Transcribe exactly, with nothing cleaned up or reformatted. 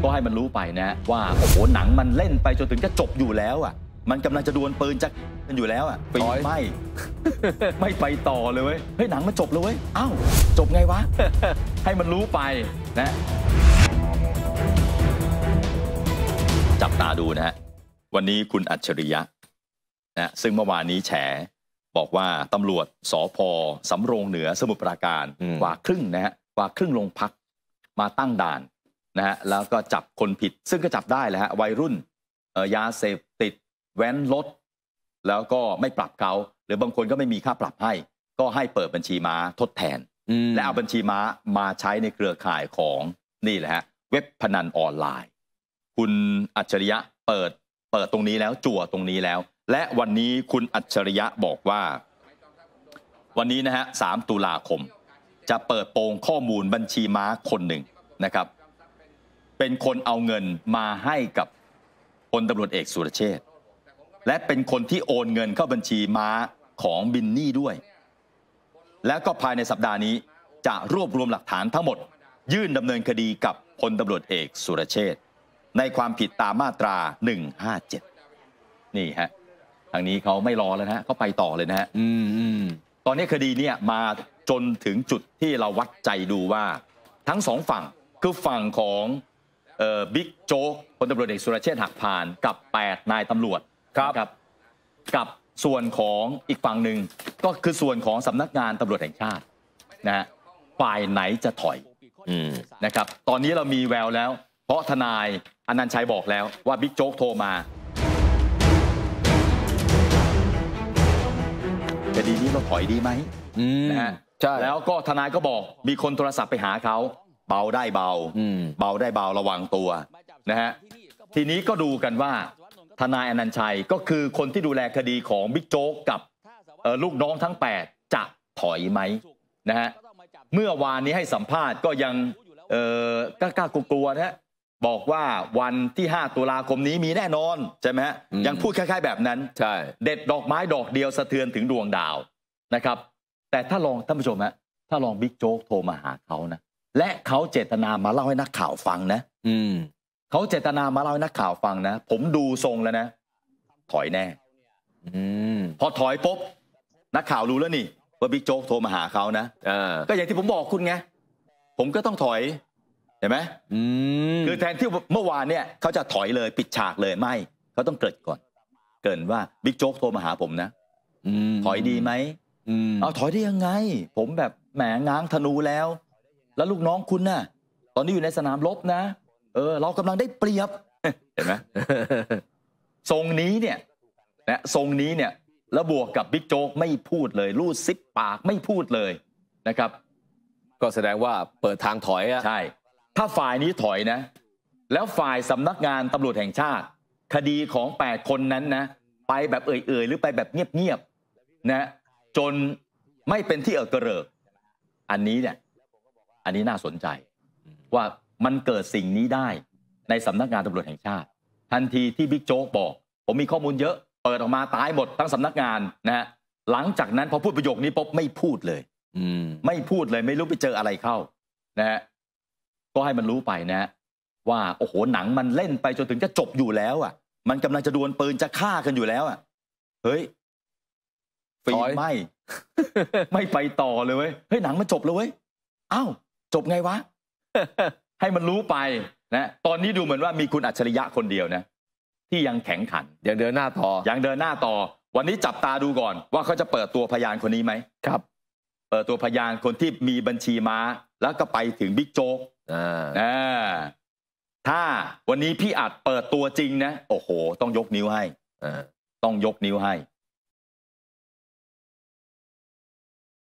ก็ให้มันรู้ไปนะว่าโอ้โหหนังมันเล่นไปจนถึงจะจบอยู่แล้วอ่ะมันกำลังจะดวลปืนจะกันอยู่แล้วอ่ะไปไม่ ไม่ไปต่อเลยเว้ยเฮ้ยหนังมันจบเลยเว้ยอ้าวจบไงวะ ให้มันรู้ไปนะจับตาดูนะฮะวันนี้คุณอัจฉริยะนะซึ่งเมื่อวานนี้แฉบอกว่าตำรวจสภ.สำโรงเหนือสมุทรปราการกว่าครึ่งนะฮะกว่าครึ่งโรงพักมาตั้งด่านนะฮะแล้วก็จับคนผิดซึ่งก็จับได้แหละฮะวัยรุ่นยาเสพติดแว้นรถแล้วก็ไม่ปรับเขาหรือบางคนก็ไม่มีค่าปรับให้ก็ให้เปิดบัญชีม้าทดแทนและเอาบัญชีม้ามาใช้ในเครือข่ายของนี่แหละฮะเว็บพนันออนไลน์คุณอัจฉริยะเปิดเปิดตรงนี้แล้วจั่วตรงนี้แล้วและวันนี้คุณอัจฉริยะบอกว่าวันนี้นะฮะสามตุลาคมจะเปิดโปงข้อมูลบัญชีม้าคนหนึ่งนะครับเป็นคนเอาเงินมาให้กับพลตำรวจเอกสุรเชษฐ์และเป็นคนที่โอนเงินเข้าบัญชีม้าของบินนี่ด้วยแล้วก็ภายในสัปดาห์นี้จะรวบรวมหลักฐานทั้งหมดยื่นดำเนินคดีกับพลตำรวจเอกสุรเชษฐ์ในความผิดตามมาตราหนึ่งห้าเจ็ดนี่ฮะทางนี้เขาไม่รอแล้วนะเขาไปต่อเลยนะฮะตอนนี้คดีเนี่ยมาจนถึงจุดที่เราวัดใจดูว่าทั้งสองฝั่งคือฝั่งของบิ๊กโจ๊กพลตำรวจเอกสุรเชษฐ์หักพานกับแปดนายตำรวจครับกับส่วนของอีกฝั่งหนึ่งก็คือส่วนของสำนักงานตำรวจแห่งชาตินะฮะฝ่ายไหนจะถอยนะครับตอนนี้เรามีแววแล้วเพราะทนายอนันต์ชัยบอกแล้วว่าบิ๊กโจ๊กโทรมาคดีนี้เราถอยดีไหมนะฮะแล้วก็ทนายก็บอกมีคนโทรศัพท์ไปหาเขาเบาได้เบาเบาได้เบาระวังตัวนะฮะทีนี้ก็ดูกันว่าทนายอนันต์ชัยก็คือคนที่ดูแลคดีของบิ๊กโจ๊กกับลูกน้องทั้งแปดจะถอยไหมนะฮะเมื่อวานนี้ให้สัมภาษณ์ก็ยังกล้ากลัวๆนะฮะบอกว่าวันที่ห้าตุลาคมนี้มีแน่นอนใช่ไหมฮะยังพูดคล้ายๆแบบนั้นใช่เด็ดดอกไม้ดอกเดียวสะเทือนถึงดวงดาวนะครับแต่ถ้าลองท่านผู้ชมฮะถ้าลองบิ๊กโจ๊กโทรมาหาเขานะและเขาเจตนามาเล่าให้นักข่าวฟังนะอืมเขาเจตนามาเล่าให้นักข่าวฟังนะผมดูทรงแล้วนะถอยแน่อืมพอถอยปุ๊บนักข่าวรู้แล้วนี่ว่าบิ๊กโจ๊กโทรมาหาเขานะก็อย่างที่ผมบอกคุณไงผมก็ต้องถอยเห็นไหมคือแทนที่เมื่อวานเนี่ยเขาจะถอยเลยปิดฉากเลยไม่เขาต้องเกริ่นก่อนเกริ่นว่าบิ๊กโจ๊กโทรมาหาผมนะถอยดีไหมเอาถอยได้ยังไงผมแบบแหมง้างธนูแล้วแล้วลูกน้องคุณน่ะตอนนี้อยู่ในสนามรบนะเออเรากำลังได้เปรียบเห็นไหมทรงนี้เนี่ยนะทรงนี้เนี่ยแล้วบวกกับบิ๊กโจ๊กไม่พูดเลยรูดซิปปากไม่พูดเลยนะครับก็แสดงว่าเปิดทางถอยอ่ะใช่ถ้าฝ่ายนี้ถอยนะแล้วฝ่ายสำนักงานตำรวจแห่งชาติคดีของแปดคนนั้นนะไปแบบเอ่ยๆหรือไปแบบเงียบๆนะจนไม่เป็นที่เอ่อกระเริกอันนี้เนี่ยอันนี้น่าสนใจว่ามันเกิดสิ่งนี้ได้ในสำนักงานตำรวจแห่งชาติทันทีที่บิ๊กโจ๊กบอกผมมีข้อมูลเยอะเปิดออกมาตายหมดทั้งสำนักงานนะฮะหลังจากนั้นพอพูดประโยคนี้ปุ๊บไม่พูดเลยไม่พูดเลยไม่รู้ไปเจออะไรเข้านะฮะก็ให้มันรู้ไปนะว่าโอ้โหหนังมันเล่นไปจนถึงจะจบอยู่แล้วอ่ะมันกำลังจะดวลปืนจะฆ่ากันอยู่แล้วอ่ะเฮ้ยฟีไม่ ไม่ไปต่อเลยเว้ยเฮ้ยหนังมันจบเลยเว้ยอ้าวจบไงวะ ให้มันรู้ไปนะตอนนี้ดูเหมือนว่ามีคุณอัจฉริยะคนเดียวนะที่ยังแข็งขันยังเดินหน้าต่อยังเดินหน้าต่อวันนี้จับตาดูก่อนว่าเขาจะเปิดตัวพยานคนนี้ไหมครับเปิดตัวพยานคนที่มีบัญชีม้าแล้วก็ไปถึงบิ๊กโจ๊กอ่าถ้าวันนี้พี่อัดเปิดตัวจริงนะโอ้โหต้องยกนิ้วให้ต้องยกนิ้วให้